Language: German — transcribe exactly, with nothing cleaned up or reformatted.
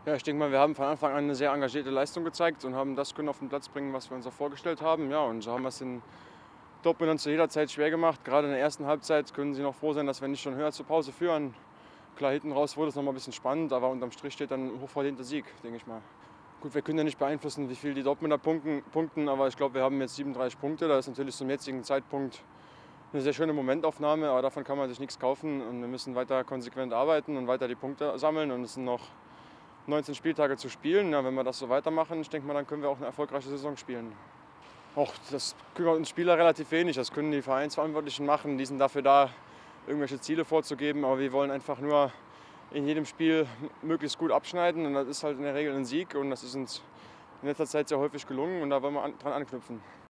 Ja, ich denke mal, wir haben von Anfang an eine sehr engagierte Leistung gezeigt und haben das können auf den Platz bringen, was wir uns auch vorgestellt haben. Ja, und so haben wir es in Dortmund uns zu jeder Zeit schwer gemacht. Gerade in der ersten Halbzeit können sie noch froh sein, dass wir nicht schon höher zur Pause führen. Klar, hinten raus wurde es noch mal ein bisschen spannend, aber unterm Strich steht dann ein hochverdienter Sieg, denke ich mal. Gut, wir können ja nicht beeinflussen, wie viel die Dortmunder punkten, punkten aber ich glaube, wir haben jetzt siebenunddreißig Punkte. Das ist natürlich zum jetzigen Zeitpunkt eine sehr schöne Momentaufnahme, aber davon kann man sich nichts kaufen. Und wir müssen weiter konsequent arbeiten und weiter die Punkte sammeln. Und es sind noch neunzehn Spieltage zu spielen. Ja, wenn wir das so weitermachen, ich denke mal, dann können wir auch eine erfolgreiche Saison spielen. Auch das kümmert uns Spieler relativ wenig. Das können die Vereinsverantwortlichen machen. Die sind dafür da, irgendwelche Ziele vorzugeben. Aber wir wollen einfach nur in jedem Spiel möglichst gut abschneiden. Und das ist halt in der Regel ein Sieg. Und das ist uns in letzter Zeit sehr häufig gelungen. Und da wollen wir an, dran anknüpfen.